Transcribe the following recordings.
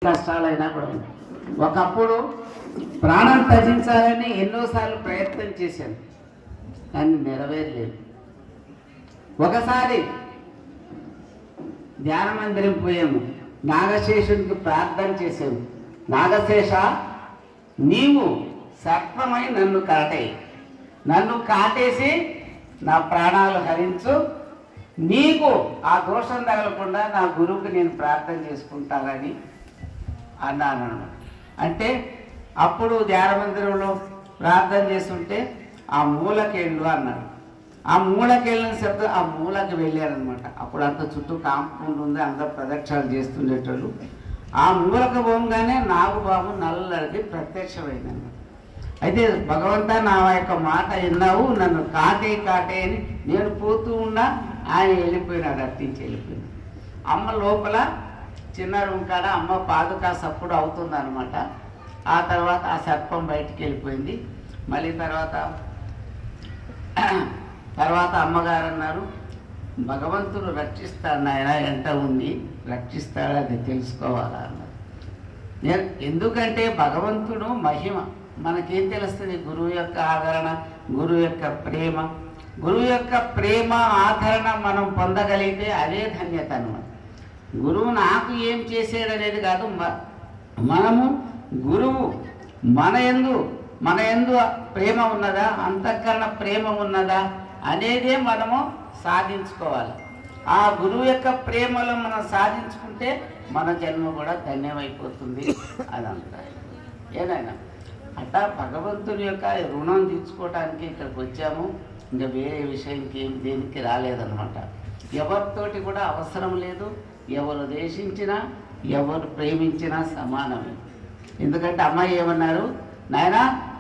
కష్టాలైనా కూడా ఉన్నాయి. ఒకప్పుడు ప్రాణం త్యజించాలని ఎన్నోసార్లు ప్రయత్నం చేశాను, కానీ నెరవేరలేదు. ఒకసారి ధ్యాన మందిరం పోయాము, నాగశేషునికి ప్రార్థన చేసాము. నాగశేష, నీవు సర్పమై నన్ను కాటేయి, నన్ను కాటేసి నా ప్రాణాలు హరించు, నీకు ఆ దోషం తగలకుండా నా గురువుకి నేను ప్రార్థన చేసుకుంటానని అన్నాను అన్నమాట. అంటే అప్పుడు ధ్యాన మందిరంలో ప్రార్థన చేస్తుంటే ఆ మూలకేళ్ళు అన్నాడు. ఆ మూలకెళ్ళిన శబ్దం ఆ మూలకి వెళ్ళారనమాట. అప్పుడు అంత చుట్టూ కాంపౌండ్ ఉంది, అందరూ ప్రదక్షిణాలు చేస్తుండేటోళ్ళు. ఆ మూలకు పోగానే నాగుబాబు నల్లడికి ప్రత్యక్షమైందన్నమాట. అయితే భగవంతా, నా యొక్క మాట విన్నావు, నన్ను కాటే కాటే అని నేను పోతూ ఉన్నా ఆయన వెళ్ళిపోయినాడు, అట్టించి వెళ్ళిపోయినాడు. అమ్మ లోపల చిన్న రూమ్ కాడ అమ్మ పాదుకా సప్పుడు అవుతుందన్నమాట. ఆ తర్వాత ఆ సర్పం బయటికి వెళ్ళిపోయింది. మళ్ళీ తర్వాత అమ్మగారు అన్నారు, భగవంతుడు రక్షిస్తాడు ఆయన, ఎంత ఉంది రక్షిస్తాడు, అది తెలుసుకోవాలా అన్నారు. నేను ఎందుకంటే భగవంతుడు మహిమ మనకేం తెలుస్తుంది? గురువు యొక్క ఆదరణ, గురువు యొక్క ప్రేమ, గురువు యొక్క ప్రేమ ఆదరణ మనం పొందగలిగితే అదే ధన్యత అన్నమాట. గురువు నాకు ఏం చేసాడు అనేది కాదు, మనము గురువు మన యందు ప్రేమ ఉన్నదా, అంతఃకరణ ప్రేమ ఉన్నదా అనేదే మనము సాధించుకోవాలి. ఆ గురువు యొక్క ప్రేమలో మనం సాధించుకుంటే మన జన్మ కూడా ధన్యమైపోతుంది. అదంతా ఏదైనా అట్లా భగవంతుని యొక్క రుణం తీర్చుకోవడానికి ఇక్కడికి వచ్చాము. ఇంకా వేరే విషయంకి దేనికి రాలేదన్నమాట. ఎవరితోటి కూడా అవసరం లేదు, ఎవరు దేశించినా ఎవరు ప్రేమించినా సమానమే. ఎందుకంటే అమ్మాయి ఏమన్నారు, నాయన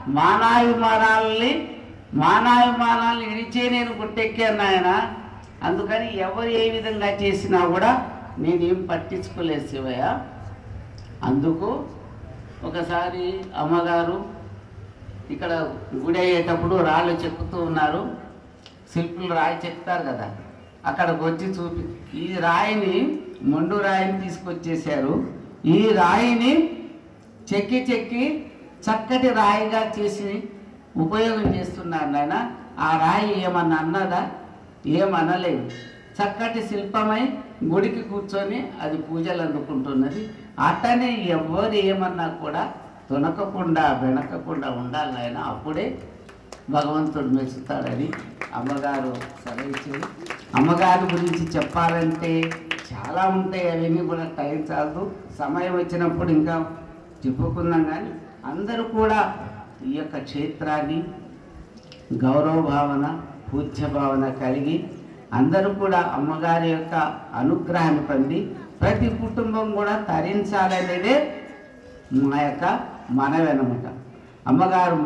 మానాభిమానాలని ఇడిచే నేను గుట్టెక్కాను నాయన, అందుకని ఎవరు ఏ విధంగా చేసినా కూడా నేనేం పట్టించుకోలేదు శివయ్య. అందుకు ఒకసారి అమ్మగారు ఇక్కడ గుడి అయ్యేటప్పుడు రాళ్ళు చెక్కుతూ ఉన్నారు, శిల్పులు రాయి చెక్తారు కదా, అక్కడికి వచ్చి ఈ రాయిని మొండు రాయిని తీసుకొచ్చేసారు. ఈ రాయిని చెక్కి చక్కటి రాయిగా చేసి ఉపయోగం చేస్తున్నారు నాయన. ఆ రాయి ఏమన్నా అన్నదా? ఏమనలేదు. చక్కటి శిల్పమై గుడికి కూర్చొని అది పూజలు అందుకుంటున్నది. అట్టనే ఎవరు ఏమన్నా కూడా తొనకకుండా వెనకకుండా ఉండాలి నాయన, అప్పుడే భగవంతుడు మెచ్చుతాడని అమ్మగారు సెలవిచ్చింది. అమ్మగారి గురించి చెప్పాలంటే చాలా ఉంటాయి, అవన్నీ కూడా టైం చాలదు, సమయం వచ్చినప్పుడు ఇంకా చెప్పుకుందాం. కానీ అందరూ కూడా ఈ యొక్క క్షేత్రాన్ని గౌరవ భావన, పూజ్య భావన కలిగి అందరూ కూడా అమ్మగారి యొక్క అనుగ్రహాన్ని పొంది ప్రతి కుటుంబం కూడా తరించాలనేదే మా యొక్క మనవి అన్నమాట. అమ్మగారు